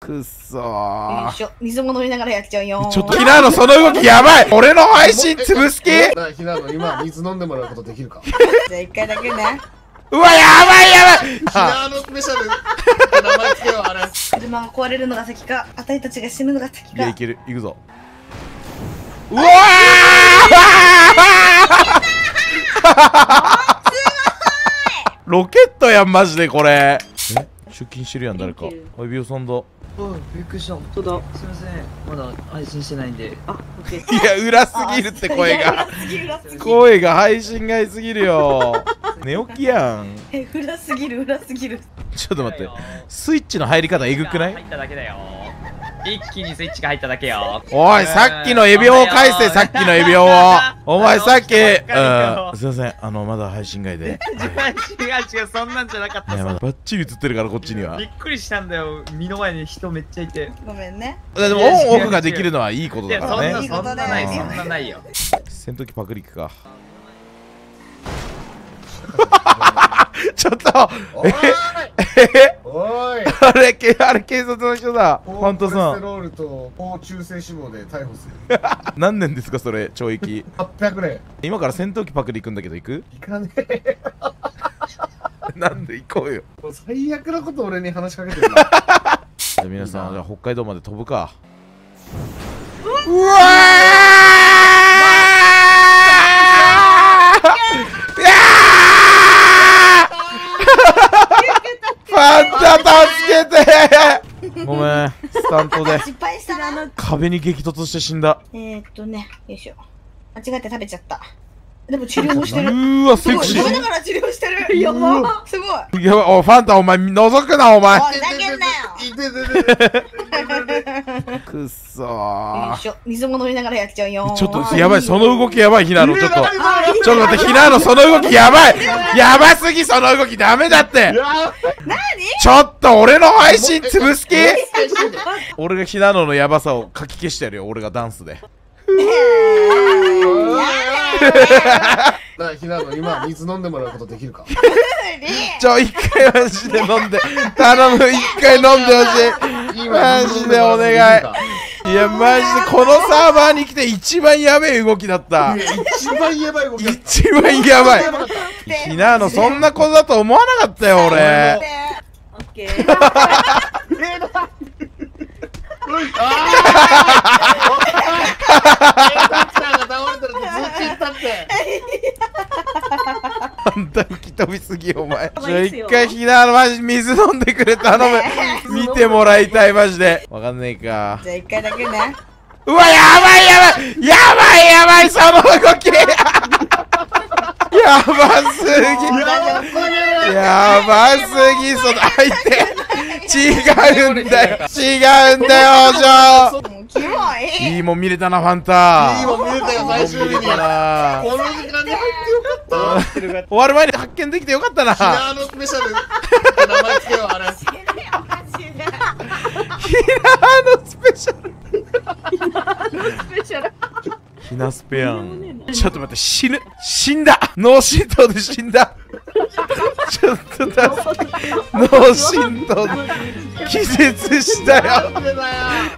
くっそよー。 いしょ。水も飲みながらやっちゃうよ。 ちょっとひなのその動きやばい。俺の配信潰す気。 ひなの今水飲んでもらうことできるか。 じゃあ一回だけね。 うわ、やばいやばい。 ひなのスペシャルって名前つけよう、あれ。 車が壊れるのが先か、あたりたちが死ぬのが先か。 いや、いける。行くぞ。うわーロケットやん、マジでこれ。出勤してるやん、誰か。はい、ビオさんだ。 びっくりした。本当だ。すみません。まだ配信してないんで。あ、オッケー。 いや、裏すぎるって声が。声が配信外すぎるよ。寝起きやん。 裏すぎる、裏すぎる。 ちょっと待って。スイッチの入り方えぐくない？ 入っただけだよ。一気にスイッチが入っただけよ。 おい、さっきのエビオを返せ、さっきのエビオを。お前さっき、すいません、まだ配信外で。 違う、そんなんじゃなかったいや、まだバッチリ映ってるから、こっちには。 びっくりしたんだよ。身の前に人めっちゃいて。 ごめんね。 でも、オンオフができるのはいいことだからね。 そんなない、そんなないよ。 戦闘機パクリックか。ちょっとおいあれ警察の人だ。ファンタさコレステロールと高中性脂肪で逮捕する。 何年ですかそれ、懲役。 800年。 今から戦闘機パクリ行くんだけど、行く？ 行かねえ。 なんで行こうよ。 もう最悪なこと俺に話しかけてるな。 じゃあ皆さん、じゃあ北海道まで飛ぶか。うわファンタ助けて。ごめん、スタントで失敗したな。 壁に激突して死んだ。 よいしょ。間違って食べちゃった。でも治療もしてる。 うわ、セクシ食べながら治療してる。やば。すごい。 ー。やばい、おい、ファンタお前覗くな、お前。 ふざけんなよ。 いててくっそよーい。しょ。水も飲みながらやっちゃうよ。 ちょっとやばい、その動きやばい、ひなの。ちょっと待って、ひなのその動きやばい。やばすぎ、その動きダメだって。ちょっと俺の配信潰す気。俺がひなののやばさをかき消してやるよ、俺がダンスで。 ひなの今水飲んでもらうことできるか。 一回マジで飲んで頼む、一回飲んでほしい。マジでお願い。いやマジでこのサーバーに来て一番やべえ動きだった。 一番やばい動きだった。 一番やばい。ひなのそんなことだと思わなかったよ俺。 オッケー。 あんた吹き飛びすぎお前。一回ひなのマジ水飲んでくれ頼む。見てもらいたいマジで。わかんねえか。 じゃあ一回だけね。 うわやばいやばいやばいやばいその動き。やばすぎ。やばすぎその相手。違うんだよ違うんだよじゃあ。 キモい。 いいもん見れたなファンタ。 いいもん見れたよ最終日に。この時間に入ってよかった。 終わる前に発見できてよかったな。 ひなのスペシャルって名前つけよう、あれ。 ひなのスペシャル。ひなスペやん。ちょっと待って、死んだ。脳震盪で死んだ。ちょっと待って、脳震盪で気絶したよ。